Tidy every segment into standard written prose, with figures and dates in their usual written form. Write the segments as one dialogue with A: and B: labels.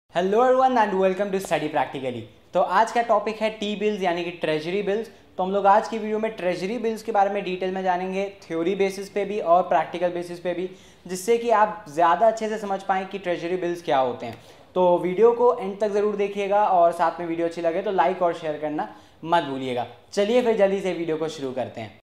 A: Hello everyone and welcome to study practically. तो आज का टॉपिक है टी बिल्स यानी कि ट्रेजरी बिल्स। तो हम लोग आज की वीडियो में ट्रेजरी बिल्स के बारे में डिटेल में जानेंगे, थ्योरी बेसिस पे भी और प्रैक्टिकल बेसिस पे भी, जिससे कि आप ज़्यादा अच्छे से समझ पाएँ कि ट्रेजरी बिल्स क्या होते हैं। तो वीडियो को एंड तक ज़रूर देखिएगा और साथ में वीडियो अच्छी लगे तो लाइक और शेयर करना मत भूलिएगा। चलिए फिर जल्दी से वीडियो को शुरू करते हैं।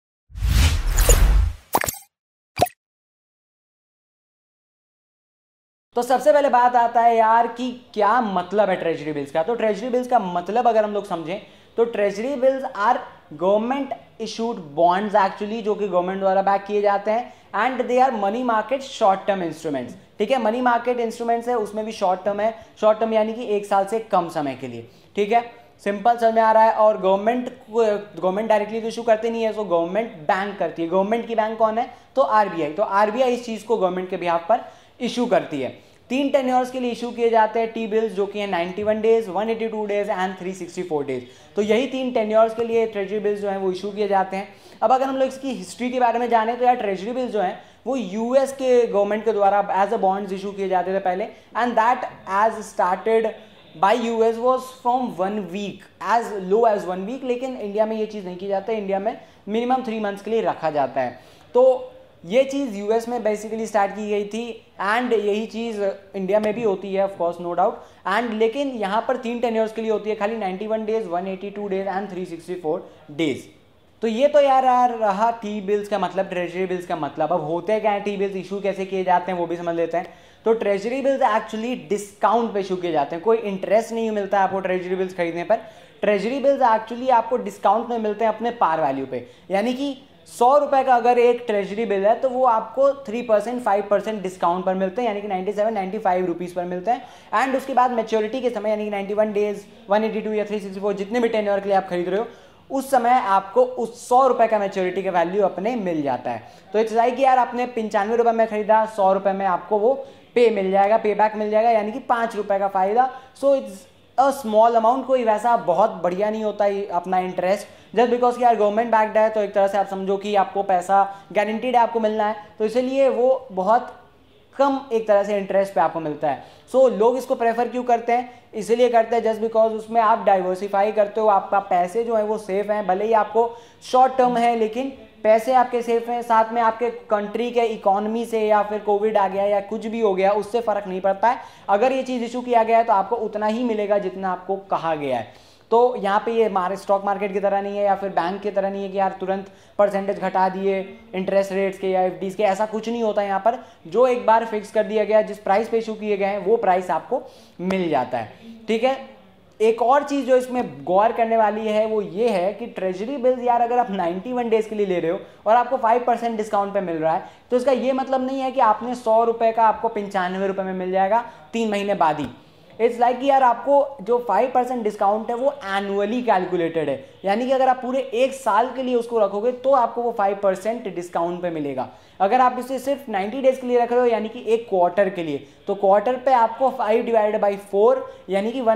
A: तो सबसे पहले बात आता है यार कि क्या मतलब है ट्रेजरी बिल्स का। तो ट्रेजरी बिल्स का मतलब अगर हम लोग समझें तो treasury bills are government issued bonds actually, जो कि गवर्नमेंट द्वारा बैक किए जाते हैं, and they are money market short term instruments. ठीक है, मनी मार्केट इंस्ट्रूमेंट्स है, उसमें भी शॉर्ट टर्म है, शॉर्ट टर्म यानी कि एक साल से कम समय के लिए। ठीक है, सिंपल समझ में आ रहा है। और गवर्नमेंट डायरेक्टली तो इशू करते नहीं है, सो गवर्नमेंट बैंक करती है। गवर्नमेंट की बैंक कौन है? तो आरबीआई। तो आरबीआई इस चीज को गवर्नमेंट के बिहाफ पर इशू करती है। 3 टेन्योर्स के लिए इशू किए जाते हैं टी बिल्स, जो कि है 91 डेज, 182 डेज एंड 364 डेज। तो यही 3 टेन्योर्स के लिए ट्रेजरी बिल्स जो हैं वो इशू किए जाते हैं। अब अगर हम लोग इसकी हिस्ट्री के बारे में जाने तो यार ट्रेजरी बिल्स जो हैं वो यूएस के गवर्नमेंट के द्वारा एज अ बॉन्ड्स इशू किए जाते थे पहले, and that as started by US was from 1 week, as low as 1 week. लेकिन इंडिया में ये चीज़ नहीं की जाता है, इंडिया में मिनिमम 3 मंथ्स के लिए रखा जाता है। तो ये चीज़ यूएस में बेसिकली स्टार्ट की गई थी एंड यही चीज़ इंडिया में भी होती है of course, no doubt. And लेकिन यहाँ पर 3 टेन्योर्स के लिए होती है, खाली 91 डेज, 182 डेज एंड 364 डेज। तो ये तो यार रहा टी बिल्स का मतलब, ट्रेजरी बिल्स का मतलब। अब होते क्या है टी बिल्स, इशू कैसे किए जाते हैं वो भी समझ लेते हैं। तो ट्रेजरी बिल्स एक्चुअली डिस्काउंट पे इशू किए जाते हैं, कोई इंटरेस्ट नहीं मिलता है आपको ट्रेजरी बिल्स खरीदने पर। ट्रेजरी बिल्स एक्चुअली आपको डिस्काउंट में मिलते हैं अपने पार वैल्यू पे, यानी कि 100 रुपए का अगर एक ट्रेजरी बिल है तो वो आपको 3%, 5% डिस्काउंट पर मिलते हैं, यानी कि 97-95 रुपीज़ पर मिलते हैं। एंड उसके बाद मैच्योरिटी के समय यानी कि 91 डेज, 182 या 364, जितने भी टेन्योर के लिए आप खरीद रहे हो, उस समय आपको उस 100 रुपए का मैच्योरिटी का वैल्यू अपने मिल जाता है। तो इट्स लाइक यार आपने 95 रुपए में खरीदा, 100 रुपए में आपको वो पे मिल जाएगा, पे बैक मिल जाएगा, यानी कि 5 रुपए का फायदा। So it's a small amount, कोई वैसा बहुत बढ़िया नहीं होता है अपना इंटरेस्ट, जस्ट बिकॉज कि यार गवर्नमेंट बैक्ड है, तो एक तरह से आप समझो कि आपको पैसा गारंटीड है, आपको मिलना है, तो इसलिए वो बहुत कम एक तरह से इंटरेस्ट पे आपको मिलता है। सो लोग इसको प्रेफर क्यों करते हैं? इसलिए करते हैं जस्ट बिकॉज उसमें आप डाइवर्सिफाई करते हो, आपका पैसे जो है वो सेफ हैं, भले ही आपको शॉर्ट टर्म है लेकिन पैसे आपके सेफ हैं। साथ में आपके कंट्री के इकोनॉमी से या फिर कोविड आ गया या कुछ भी हो गया उससे फर्क नहीं पड़ता है। अगर ये चीज़ इशू किया गया है तो आपको उतना ही मिलेगा जितना आपको कहा गया है। तो यहाँ पे ये स्टॉक मार्केट की तरह नहीं है या फिर बैंक की तरह नहीं है कि यार तुरंत परसेंटेज घटा दिए इंटरेस्ट रेट्स के या एफडीज के, ऐसा कुछ नहीं होता है। यहाँ पर जो एक बार फिक्स कर दिया गया, जिस प्राइस पे इशू किए गए हैं वो प्राइस आपको मिल जाता है। ठीक है, एक और चीज़ जो इसमें गौर करने वाली है वो ये है कि ट्रेजरी बिल्स यार अगर आप 91 डेज के लिए ले रहे हो और आपको 5% डिस्काउंट पे मिल रहा है, तो इसका ये मतलब नहीं है कि आपने 100 रुपए का आपको 95 रुपए में मिल जाएगा 3 महीने बाद ही। इट्स लाइक कि यार आपको जो 5% डिस्काउंट है वो एनुअली कैलकुलेटेड है, यानी कि अगर आप पूरे एक साल के लिए उसको रखोगे तो आपको वो 5% डिस्काउंट पे मिलेगा। अगर आप इसे सिर्फ 90 डेज के लिए रख रहे हो यानी कि एक क्वार्टर के लिए, तो क्वार्टर पे आपको 5/4 यानी कि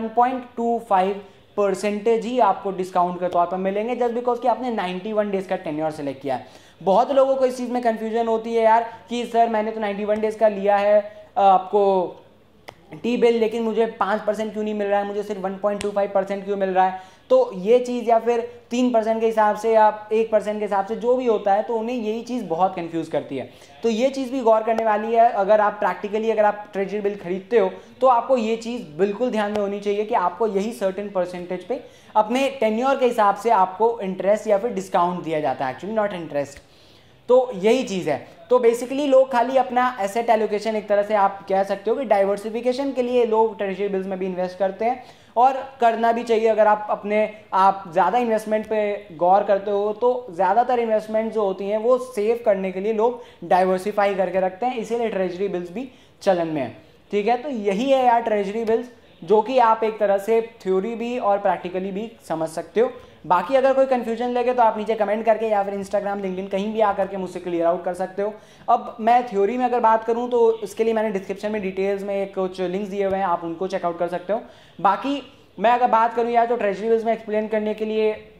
A: 1.25% ही आपको डिस्काउंट के तौर पर मिलेंगे, जस्ट बिकॉज कि आपने 91 डेज का टेन्योर सेलेक्ट किया है। बहुत लोगों को इस चीज़ में कन्फ्यूजन होती है यार कि सर मैंने तो 91 डेज का लिया है आपको टी बिल, लेकिन मुझे 5% क्यों नहीं मिल रहा है, मुझे सिर्फ 1.25% क्यों मिल रहा है। तो ये चीज़ या फिर 3% के हिसाब से या 1% के हिसाब से जो भी होता है, तो उन्हें यही चीज़ बहुत कंफ्यूज करती है। तो ये चीज़ भी गौर करने वाली है। अगर आप प्रैक्टिकली अगर आप ट्रेजरी बिल खरीदते हो तो आपको ये चीज़ बिल्कुल ध्यान में होनी चाहिए कि आपको यही सर्टेन परसेंटेज पे अपने टेन्योर के हिसाब से आपको इंटरेस्ट या फिर डिस्काउंट दिया जाता है, एक्चुअली नॉट इंटरेस्ट। तो यही चीज़ है। तो बेसिकली लोग खाली अपना एसेट एलोकेशन, एक तरह से आप कह सकते हो कि डाइवर्सिफिकेशन के लिए लोग ट्रेजरी बिल्स में भी इन्वेस्ट करते हैं, और करना भी चाहिए। अगर आप ज़्यादा इन्वेस्टमेंट पे गौर करते हो तो ज़्यादातर इन्वेस्टमेंट जो होती हैं वो सेव करने के लिए लोग डाइवर्सिफाई करके रखते हैं, इसीलिए ट्रेजरी बिल्स भी चलन में है। ठीक है, तो यही है यार ट्रेजरी बिल्स, जो कि आप एक तरह से थ्योरी भी और प्रैक्टिकली भी समझ सकते हो। बाकी अगर कोई कंफ्यूजन लगे तो आप नीचे कमेंट करके या फिर इंस्टाग्राम, लिंक्डइन कहीं भी आकर के मुझसे क्लियर आउट कर सकते हो। अब मैं थ्योरी में अगर बात करूं तो इसके लिए मैंने डिस्क्रिप्शन में डिटेल्स में कुछ लिंक्स दिए हुए हैं, आप उनको चेकआउट कर सकते हो। बाकी मैं अगर बात करूं यार तो ट्रेजरी बिल्स में एक्सप्लेन करने के लिए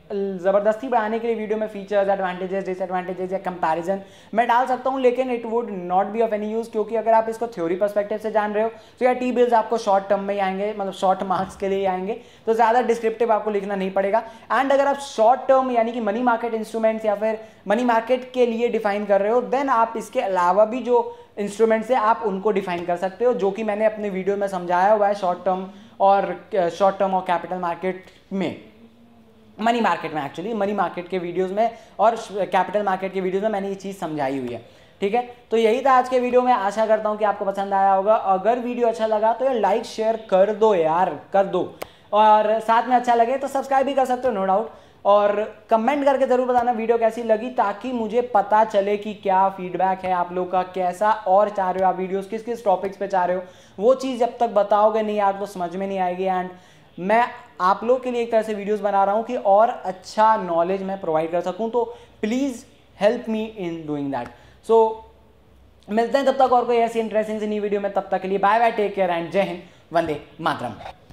A: ज़बरदस्ती बढ़ाने के लिए वीडियो में फीचर्स, एडवांटेजेस, डिसएडवांटेजेस या कंपैरिजन मैं डाल सकता हूं, लेकिन it would not be of any use, क्योंकि अगर आप इसको थ्योरी पर्सपेक्टिव से जान रहे हो तो यार टी बिल्स आपको शॉर्ट टर्म में ही आएंगे, मतलब शॉर्ट मार्क्स के लिए आएंगे, तो ज़्यादा डिस्क्रिप्टिव आपको लिखना नहीं पड़ेगा। एंड अगर आप शॉर्ट टर्म यानी कि मनी मार्केट इंस्ट्रूमेंट्स या फिर मनी मार्केट के लिए डिफाइन कर रहे हो, देन आप इसके अलावा भी जो इंस्ट्रूमेंट्स है आप उनको डिफाइन कर सकते हो, जो कि मैंने अपने वीडियो में समझाया हुआ है शॉर्ट टर्म और कैपिटल मार्केट में, मनी मार्केट में, एक्चुअली मनी मार्केट के वीडियोस में और कैपिटल मार्केट के वीडियोस में मैंने ये चीज़ समझाई हुई है। ठीक है, तो यही था आज के वीडियो में। आशा करता हूँ कि आपको पसंद आया होगा। अगर वीडियो अच्छा लगा तो यार लाइक शेयर कर दो यार, कर दो, और साथ में अच्छा लगे तो सब्सक्राइब भी कर सकते हो नो डाउट, और कमेंट करके ज़रूर बताना वीडियो कैसी लगी, ताकि मुझे पता चले कि क्या फीडबैक है आप लोग का, कैसा और चाह रहे हो आप वीडियोस, किस किस टॉपिक्स पे चाह रहे हो। वो चीज़ जब तक बताओगे नहीं यार तो समझ में नहीं आएगी। एंड मैं आप लोग के लिए एक तरह से वीडियोस बना रहा हूँ कि और अच्छा नॉलेज मैं प्रोवाइड कर सकूँ, तो please help me in doing that. So मिलते हैं तब तक और कोई ऐसी इंटरेस्टिंग सी नई वीडियो में, तब तक के लिए bye bye, take care and जय हिंद, वंदे मातरम।